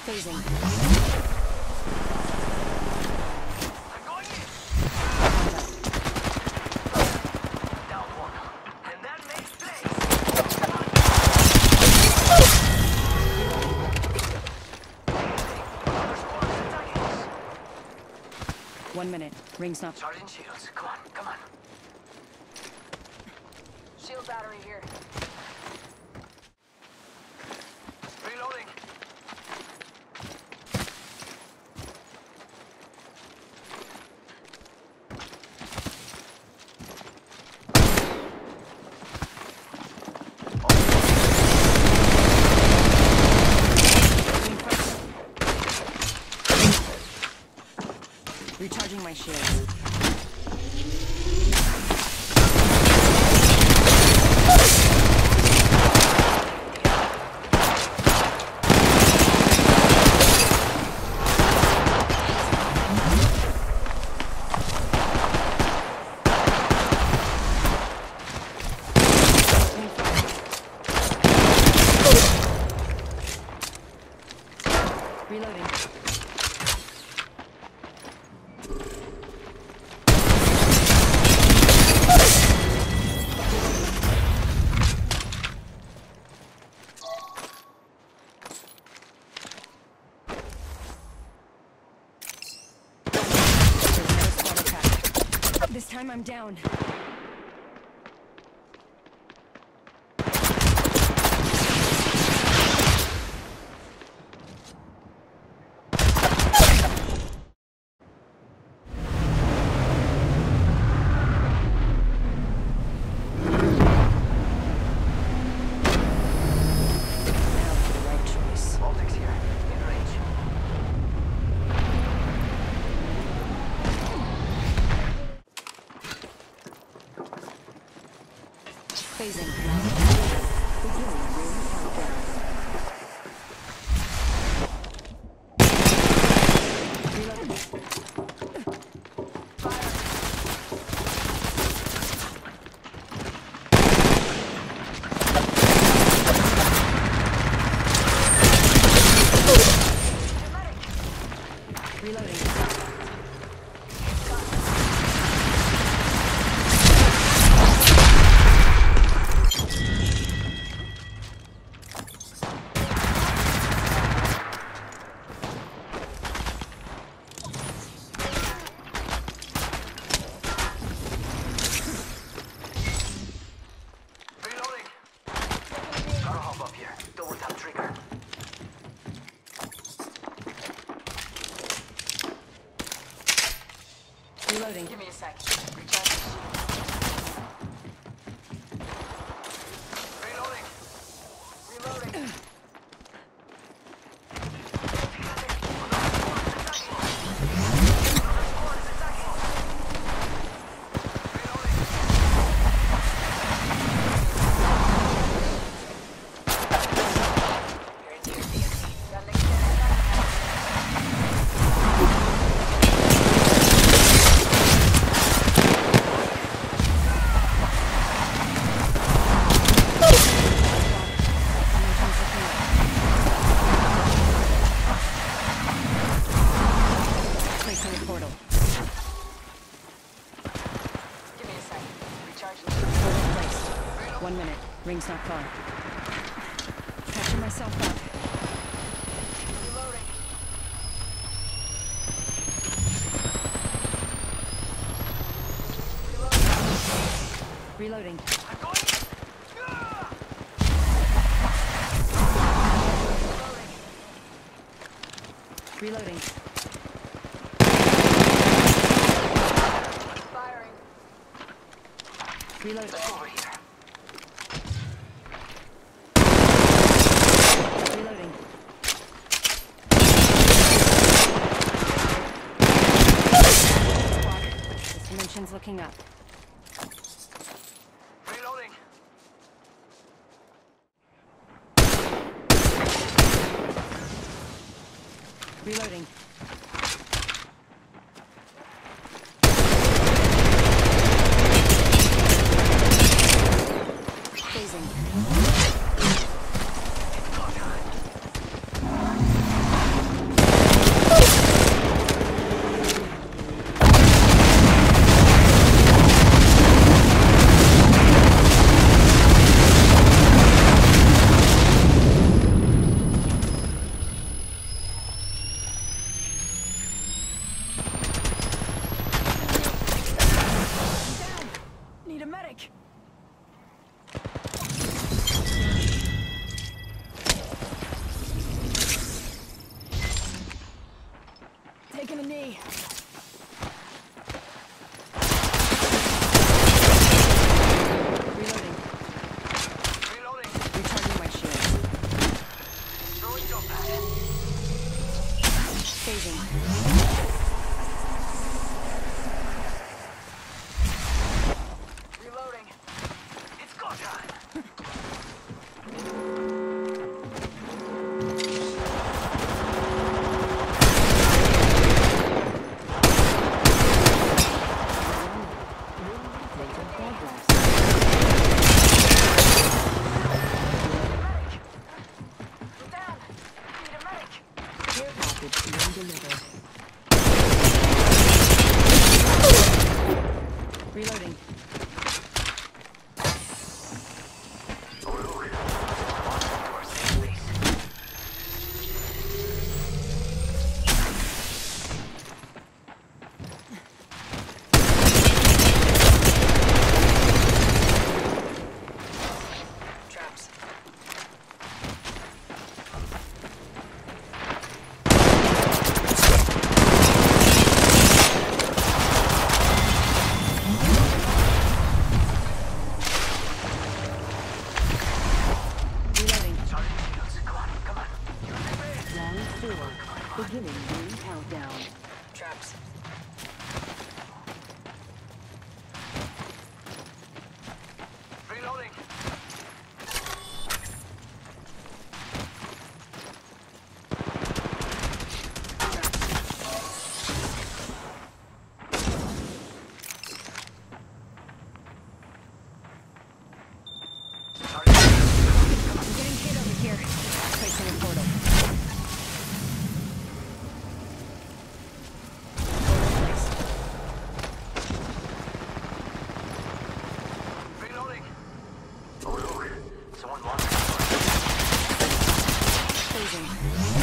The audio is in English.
Phasing. I'm going in. Down one. And that makes place. 1 minute. Ring's not. Charging shields. Come on, come on. Shield battery here. Reloading. Recharging my shields. Reloading. This time I'm down. Optics here. In range. Phasing. Reloading. Reloading. Gotta hop up here. Double tap trigger. Reloading. Give me a sec. Recharge. Reloading. Reloading. Placing a portal. Give me a sec. Recharging. Portal placed. 1 minute. Ring's not far. Catching myself up. Reloading. Reloading. I'm going in. Reloading. Firing. Reloading. Over here. Reloading. This dimension's looking up. Reloading. Reloading. Phasing. me. Reloading. Reloading. Recharging my shields. Throwing jump pad. Phasing. Reloading. It's go time. Medic! Get down! Need a medic! Care package being delivered. Reloading. Traps. Reloading. Charging shields. Come on, come on. Round 4. Beginning ring countdown. Traps. Reloading. Charging shields. I'm getting hit over here. Placing a portal. Portal placed. Reloading. Oh look, someone wants. Phasing.